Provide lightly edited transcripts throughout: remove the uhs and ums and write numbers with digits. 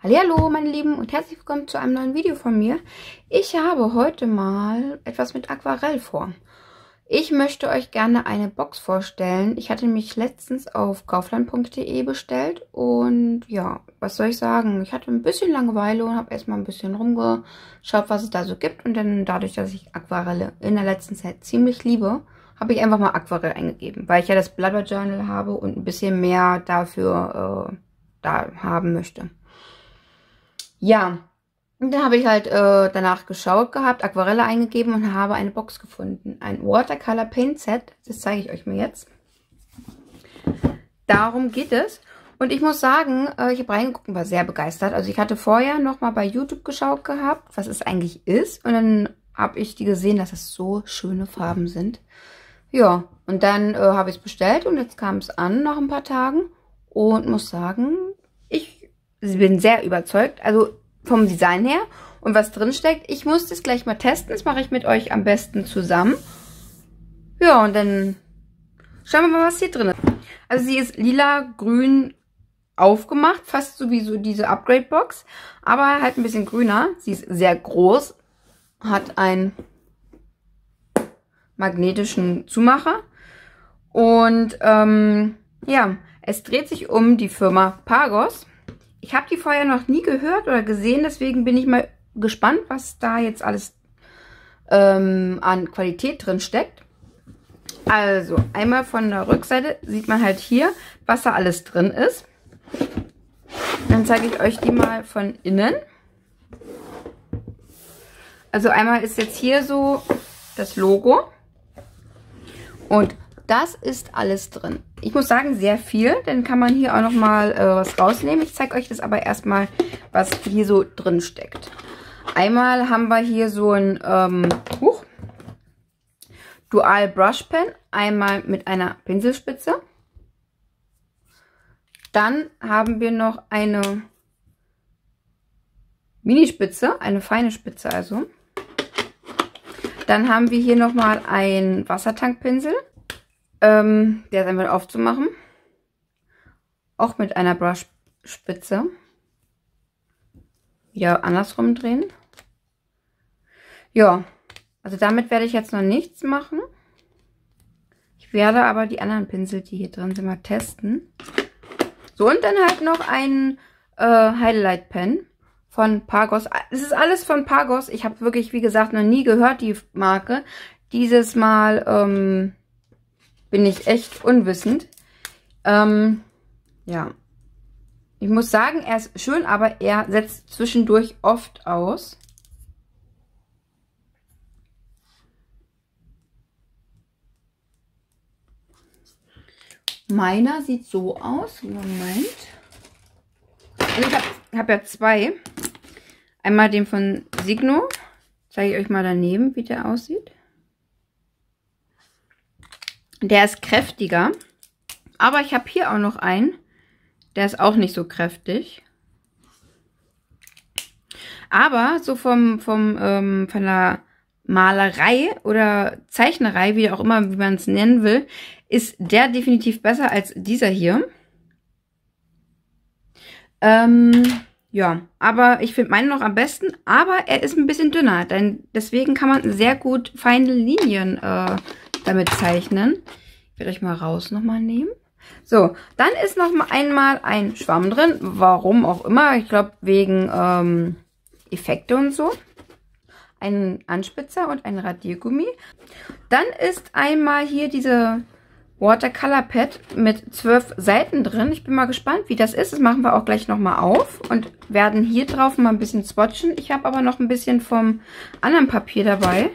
Hallihallo meine Lieben und herzlich willkommen zu einem neuen Video von mir. Ich habe heute mal etwas mit Aquarell vor. Ich möchte euch gerne eine Box vorstellen. Ich hatte mich letztens auf kaufland.de bestellt und ja, was soll ich sagen? Ich hatte ein bisschen Langeweile und habe erstmal ein bisschen rumgeschaut, was es da so gibt. Und dann dadurch, dass ich Aquarelle in der letzten Zeit ziemlich liebe, habe ich einfach mal Aquarell eingegeben, weil ich ja das Blubber Journal habe und ein bisschen mehr dafür da haben möchte. Ja, und dann habe ich halt danach geschaut gehabt, Aquarelle eingegeben und habe eine Box gefunden. Ein Watercolor Paint Set, das zeige ich euch mal jetzt. Darum geht es. Und ich muss sagen, ich habe reingeguckt und war sehr begeistert. Also ich hatte vorher nochmal bei YouTube geschaut gehabt, was es eigentlich ist. Und dann habe ich die gesehen, dass es so schöne Farben sind. Ja, und dann habe ich es bestellt und jetzt kam es an nach ein paar Tagen. Und muss sagen, ich bin sehr überzeugt, also vom Design her und was drin steckt. Ich muss das gleich mal testen, das mache ich mit euch am besten zusammen. Ja, und dann schauen wir mal, was hier drin ist. Also sie ist lila-grün aufgemacht, fast so wie so diese Upgrade-Box, aber halt ein bisschen grüner. Sie ist sehr groß, hat einen magnetischen Zumacher und ja, es dreht sich um die Firma Pagos. Ich habe die vorher noch nie gehört oder gesehen, deswegen bin ich mal gespannt, was da jetzt alles an Qualität drin steckt. Also, einmal von der Rückseite sieht man halt hier, was da alles drin ist. Dann zeige ich euch die mal von innen. Also einmal ist jetzt hier so das Logo. Und das ist alles drin. Ich muss sagen, sehr viel. Dann kann man hier auch noch mal was rausnehmen. Ich zeige euch das aber erstmal, was hier so drin steckt. Einmal haben wir hier so ein Dual Brush Pen. Einmal mit einer Pinselspitze. Dann haben wir noch eine Minispitze, eine feine Spitze also. Dann haben wir hier nochmal einen Wassertankpinsel. Der ist einfach aufzumachen. Auch mit einer Brushspitze. Wieder andersrum drehen. Ja, also damit werde ich jetzt noch nichts machen. Ich werde aber die anderen Pinsel, die hier drin sind, mal testen. So, und dann halt noch ein Highlight Pen von Pagos. Es ist alles von Pagos. Ich habe wirklich, wie gesagt, noch nie gehört, die Marke. Dieses Mal bin ich echt unwissend. Ja. Ich muss sagen, er ist schön, aber er setzt zwischendurch oft aus. Meiner sieht so aus. Moment. Also ich hab ja zwei. Einmal den von Signo. Zeige ich euch mal daneben, wie der aussieht. Der ist kräftiger. Aber ich habe hier auch noch einen. Der ist auch nicht so kräftig. Aber so von der Malerei oder Zeichnerei, wie auch immer, wie man es nennen will, ist der definitiv besser als dieser hier. Ja, aber ich finde meinen noch am besten. Aber er ist ein bisschen dünner. Deswegen kann man sehr gut feine Linien damit zeichnen. Ich werde euch mal raus nochmal nehmen. So, dann ist noch einmal ein Schwamm drin. Warum auch immer. Ich glaube wegen Effekte und so. Ein Anspitzer und ein Radiergummi. Dann ist einmal hier diese Watercolor Pad mit 12 Seiten drin. Ich bin mal gespannt, wie das ist. Das machen wir auch gleich nochmal auf und werden hier drauf mal ein bisschen swatchen. Ich habe aber noch ein bisschen vom anderen Papier dabei.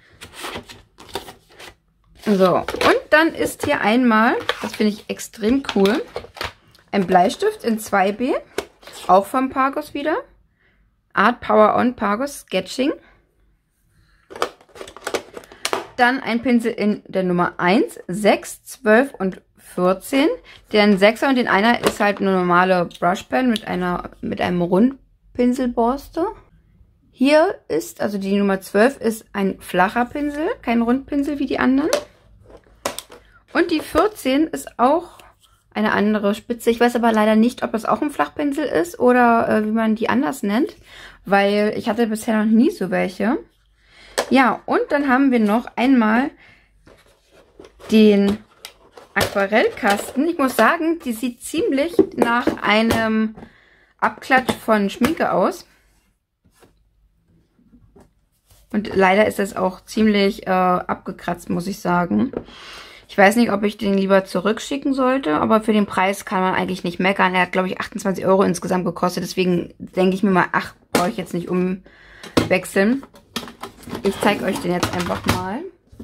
So, und dann ist hier einmal, das finde ich extrem cool, ein Bleistift in 2B, auch von Pagos wieder. Art Power On Pagos Sketching. Dann ein Pinsel in der Nummer 1, 6, 12 und 14. Den 6er und den 1er ist halt eine normale Brushpen mit einem Rundpinselborste. Hier ist, also die Nummer 12 ist ein flacher Pinsel, kein Rundpinsel wie die anderen. Und die 14 ist auch eine andere Spitze. Ich weiß aber leider nicht, ob das auch ein Flachpinsel ist oder wie man die anders nennt, weil ich hatte bisher noch nie so welche. Ja, und dann haben wir noch einmal den Aquarellkasten. Ich muss sagen, die sieht ziemlich nach einem Abklatsch von Schminke aus. Und leider ist das auch ziemlich abgekratzt, muss ich sagen. Ich weiß nicht, ob ich den lieber zurückschicken sollte, aber für den Preis kann man eigentlich nicht meckern. Er hat, glaube ich, 28 € insgesamt gekostet. Deswegen denke ich mir mal, ach, brauche ich jetzt nicht umwechseln. Ich zeige euch den jetzt einfach mal.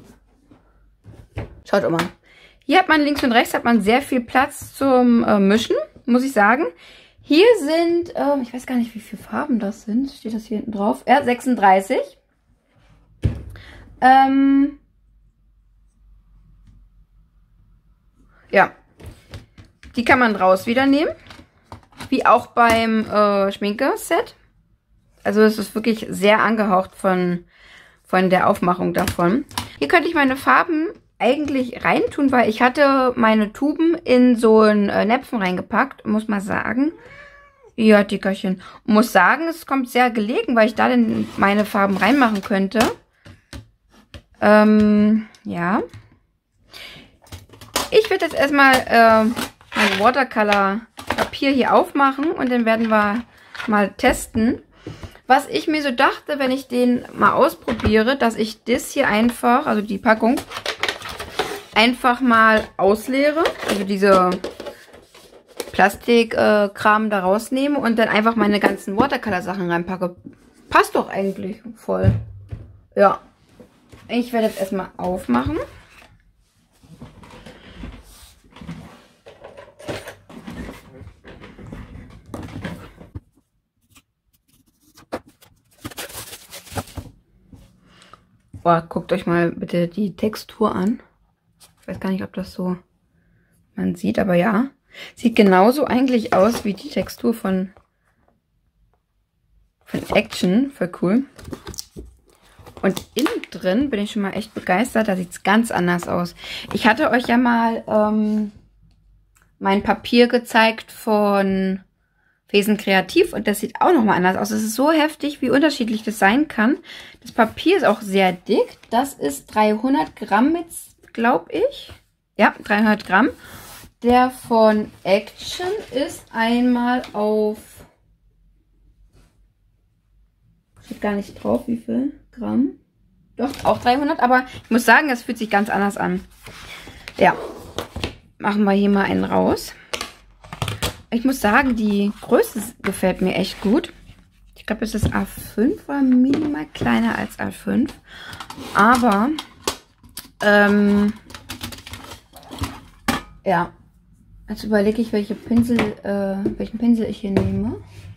Schaut mal. Hier hat man links und rechts hat man sehr viel Platz zum Mischen, muss ich sagen. Hier sind, ich weiß gar nicht, wie viele Farben das sind. Steht das hier hinten drauf? Ja, 36. Ja, die kann man raus wieder nehmen. Wie auch beim Schminke-Set. Also es ist wirklich sehr angehaucht von der Aufmachung davon. Hier könnte ich meine Farben eigentlich reintun, weil ich hatte meine Tuben in so ein Näpfen reingepackt. Muss mal sagen. Ja, Dickerchen. Muss sagen, es kommt sehr gelegen, weil ich da dann meine Farben reinmachen könnte. Ja. Ich werde jetzt erstmal mein Watercolor-Papier hier aufmachen und dann werden wir mal testen. Was ich mir so dachte, wenn ich den mal ausprobiere, dass ich das hier einfach, also die Packung, einfach mal ausleere. Also diese Plastikkram da rausnehme und dann einfach meine ganzen Watercolor-Sachen reinpacke. Passt doch eigentlich voll. Ja. Ich werde jetzt erstmal aufmachen. Boah, guckt euch mal bitte die Textur an. Ich weiß gar nicht, ob das so man sieht, aber ja. Sieht genauso eigentlich aus wie die Textur von Action. Voll cool. Und innen drin bin ich schon mal echt begeistert. Da sieht es ganz anders aus. Ich hatte euch ja mal mein Papier gezeigt von Fesen Kreativ und das sieht auch nochmal anders aus. Es ist so heftig, wie unterschiedlich das sein kann. Das Papier ist auch sehr dick. Das ist 300 Gramm jetzt, glaube ich. Ja, 300 Gramm. Der von Action ist einmal auf... Steht gar nicht drauf, wie viel Gramm. Doch, auch 300, aber ich muss sagen, es fühlt sich ganz anders an. Ja, machen wir hier mal einen raus. Ich muss sagen, die Größe gefällt mir echt gut. Ich glaube, es ist A5 oder minimal kleiner als A5. Aber, ja. Jetzt überlege ich, welchen Pinsel ich hier nehme.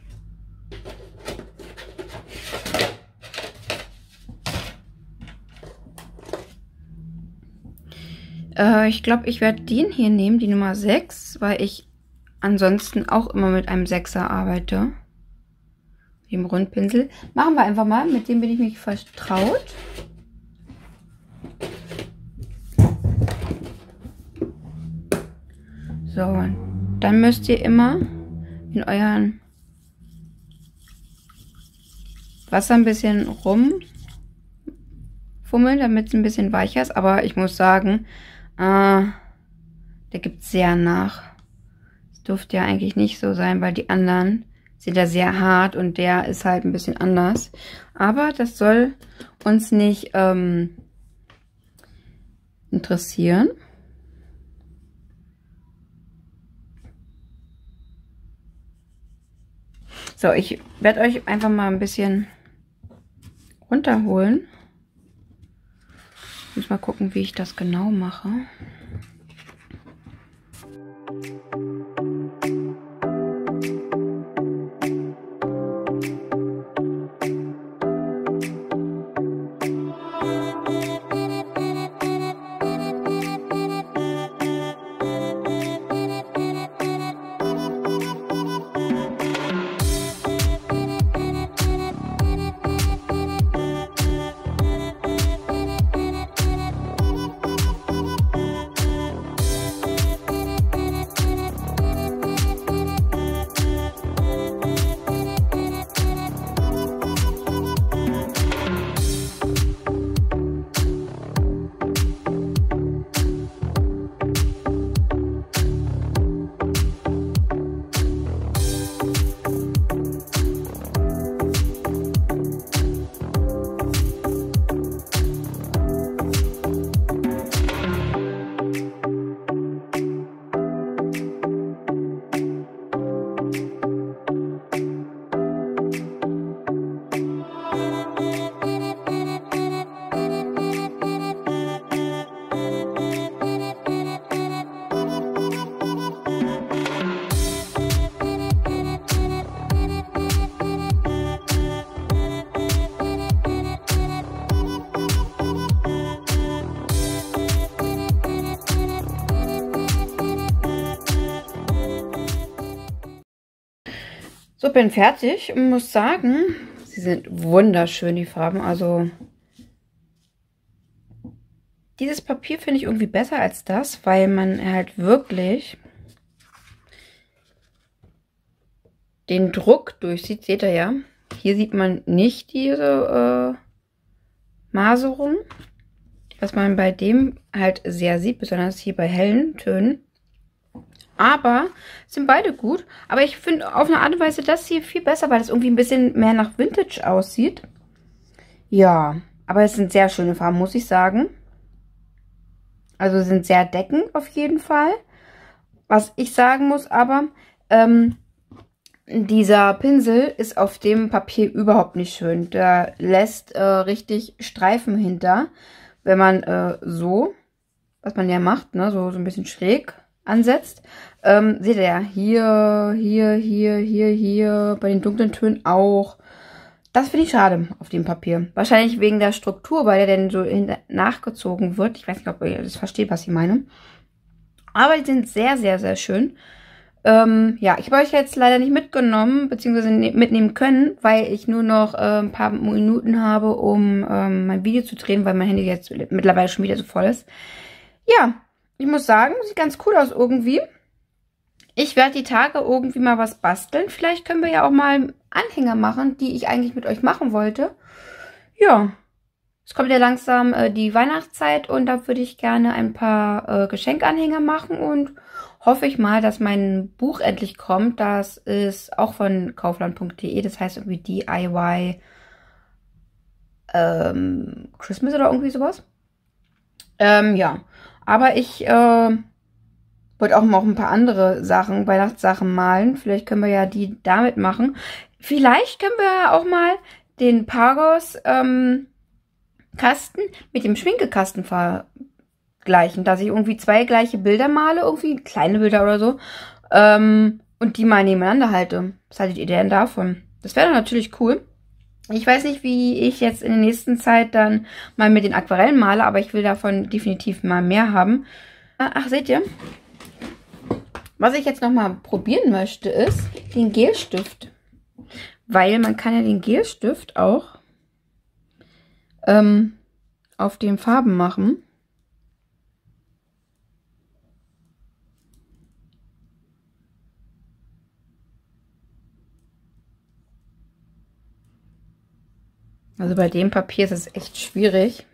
Ich glaube, ich werde den hier nehmen, die Nummer 6, weil ich ansonsten auch immer mit einem 6er arbeite. Dem Rundpinsel. Machen wir einfach mal. Mit dem bin ich mich vertraut. So, dann müsst ihr immer in euren Wasser ein bisschen rumfummeln, damit es ein bisschen weicher ist. Aber ich muss sagen, der gibt sehr nach. Das dürfte ja eigentlich nicht so sein, weil die anderen sind ja sehr hart und der ist halt ein bisschen anders. Aber das soll uns nicht interessieren. So, ich werde euch einfach mal ein bisschen runterholen. Ich muss mal gucken, wie ich das genau mache. So, bin fertig und muss sagen, sie sind wunderschön, die Farben. Also dieses Papier finde ich irgendwie besser als das, weil man halt wirklich den Druck durchsieht. Seht ihr ja. Hier sieht man nicht diese Maserung, was man bei dem halt sehr sieht, besonders hier bei hellen Tönen. Aber sind beide gut. Aber ich finde auf eine Art und Weise das hier viel besser, weil es irgendwie ein bisschen mehr nach Vintage aussieht. Ja, aber es sind sehr schöne Farben, muss ich sagen. Also sind sehr deckend auf jeden Fall. Was ich sagen muss aber, dieser Pinsel ist auf dem Papier überhaupt nicht schön. Der lässt richtig Streifen hinter, wenn man so, was man ja macht, ne, so ein bisschen schräg ansetzt. Seht ihr ja, hier, bei den dunklen Tönen auch. Das finde ich schade auf dem Papier. Wahrscheinlich wegen der Struktur, weil der dann so nachgezogen wird. Ich weiß nicht, ob ihr das versteht, was ich meine. Aber die sind sehr, sehr, sehr schön. Ja, ich habe euch jetzt leider nicht mitgenommen, beziehungsweise mitnehmen können, weil ich nur noch ein paar Minuten habe, um mein Video zu drehen, weil mein Handy jetzt mittlerweile schon wieder so voll ist. Ja, ich muss sagen, sieht ganz cool aus irgendwie. Ich werde die Tage irgendwie mal was basteln. Vielleicht können wir ja auch mal Anhänger machen, die ich eigentlich mit euch machen wollte. Ja, es kommt ja langsam die Weihnachtszeit und da würde ich gerne ein paar Geschenkanhänger machen und hoffe ich mal, dass mein Buch endlich kommt. Das ist auch von kaufland.de, das heißt irgendwie DIY Christmas oder irgendwie sowas. Ja, aber ich wollte auch noch ein paar andere Sachen, Weihnachtssachen malen. Vielleicht können wir ja die damit machen. Vielleicht können wir auch mal den Pagos Kasten mit dem Schminkekasten vergleichen, dass ich irgendwie zwei gleiche Bilder male, irgendwie kleine Bilder oder so, und die mal nebeneinander halte. Was haltet ihr denn davon? Das wäre natürlich cool. Ich weiß nicht, wie ich jetzt in der nächsten Zeit dann mal mit den Aquarellen male, aber ich will davon definitiv mal mehr haben. Ach, seht ihr? Was ich jetzt nochmal probieren möchte, ist den Gelstift. Weil man kann ja den Gelstift auch auf den Farben machen. Also bei dem Papier ist es echt schwierig.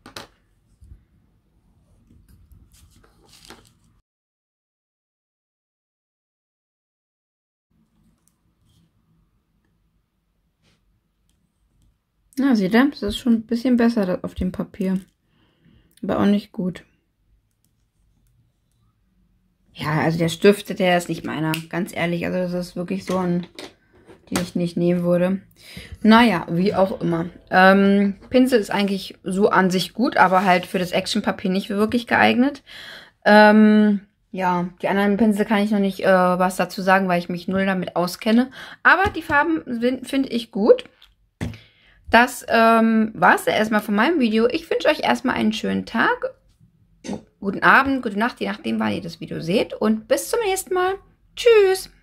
Na, seht ihr? Das ist schon ein bisschen besser auf dem Papier. Aber auch nicht gut. Ja, also der Stift, der ist nicht meiner. Ganz ehrlich, also das ist wirklich so ein, den ich nicht nehmen würde. Naja, wie auch immer. Pinsel ist eigentlich so an sich gut, aber halt für das Actionpapier nicht wirklich geeignet. Ja, die anderen Pinsel kann ich noch nicht was dazu sagen, weil ich mich null damit auskenne. Aber die Farben finde ich gut. Das war es ja erstmal von meinem Video. Ich wünsche euch erstmal einen schönen Tag, guten Abend, gute Nacht, je nachdem, wann ihr das Video seht. Und bis zum nächsten Mal. Tschüss!